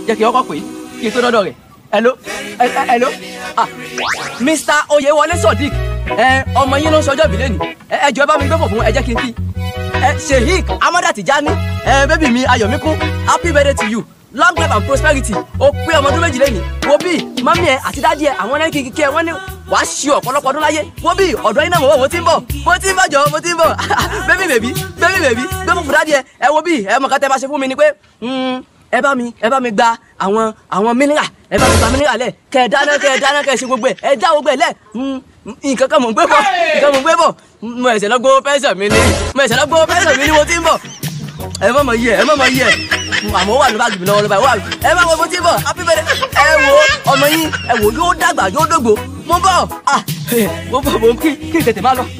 jẹ́ kí ọkọ̀ pé kí n tó dọ́dọ̀ rẹ̀. Hello. Mr. Oyewole Sodiq ọmọ yín ló ń sọjọ́ ìbílẹ̀ ni ẹ jọ̀ọ́ bá mi gbé fò fún ẹ jẹ́ kí n kí. Sheikh Amada Tijani bébì mi Ayọ̀míkún happy birthday to you long life and prosperity ó pé ọmọ ọdún méjì lẹ́yìn wo bí mami ẹ àti dádì ẹ àwọn ẹni kìkì ẹ wọ́n ní wàá ṣe ọ̀pọ̀lọpọ̀ ọdún láyé wo bí ọ̀dọ́ iná mo ti ń bọ̀ bébì gbé fún dádì ẹ wo bí ẹ mọ̀ ká tẹ́ bá ṣe fún mi ni pé ẹ bá mi gba àwọn mineral ẹ bá mi gba mineral lẹ̀ kẹ́ ẹ dáná kẹ́ ẹ ṣe gbogbo ẹ dá gbogbo ẹ lẹ̀ nǹkan kan mò ń gbé bọ̀ mo ẹ̀sẹ̀ lọ gbowó pẹ́sẹ̀ mi ni mo ti ń bọ̀ ẹ má mọ̀ yí ẹ àmọ́ wà ní báàgì mi lọ́wọ́ lọ́ba wà ẹ má wo mo ti ń bọ̀ happy birthday ẹ wo ọmọ yín ẹ wo yóò dàgbà yóò dògbò mo bọ̀ mo kí tètè má lọ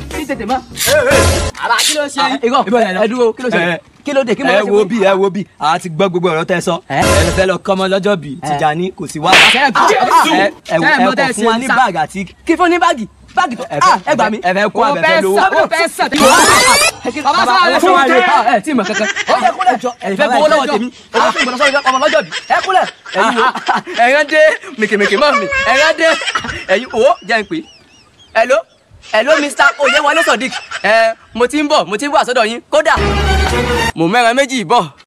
ara kí ló ṣe ẹ dúró kí ló ṣe kí ló dé kí mo lọ ṣe. ẹ wo bí a ti gbọ́ gbogbo ọ̀rọ̀ tẹ́ sọ ẹ fẹ́ lọ kọ́mọ lọ́jọ́ bí Tijani kò sí wá ẹ kọ̀ fún wa ní báàgì àti. kí fún ní báàgì tó ẹ gbà mí. ẹ fẹ́ kó abẹ́fẹ́ lówó. bàbá sọ fún wa ẹ tí mọ̀ kankan ó yẹ kúlẹ̀ ẹ fẹ́ gbowó lọ́wọ́ tèmi ẹ fẹ́ gbọ́dọ̀ sọ́jọ́ ọmọ lọ́jọ́ bí ẹ kúlẹ̀ ẹ̀yán dé mèkèmèkè mọ́ mi ẹ̀yán dé ẹ̀yìn owó jẹ́ ń pè. Hello Mr. Oyewole Sodiq mo ti ń bọ̀ àsọdọ̀ yín kódà mo mẹ́ran méjì bọ̀.